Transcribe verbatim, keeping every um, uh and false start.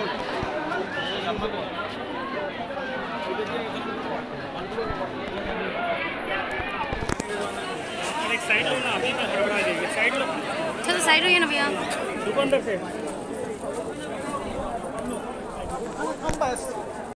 Side लो ना, अभी मैं गड़बड़ा जाएगी। साइड लो, चलो साइड होइए ना भैया। दुकानदार से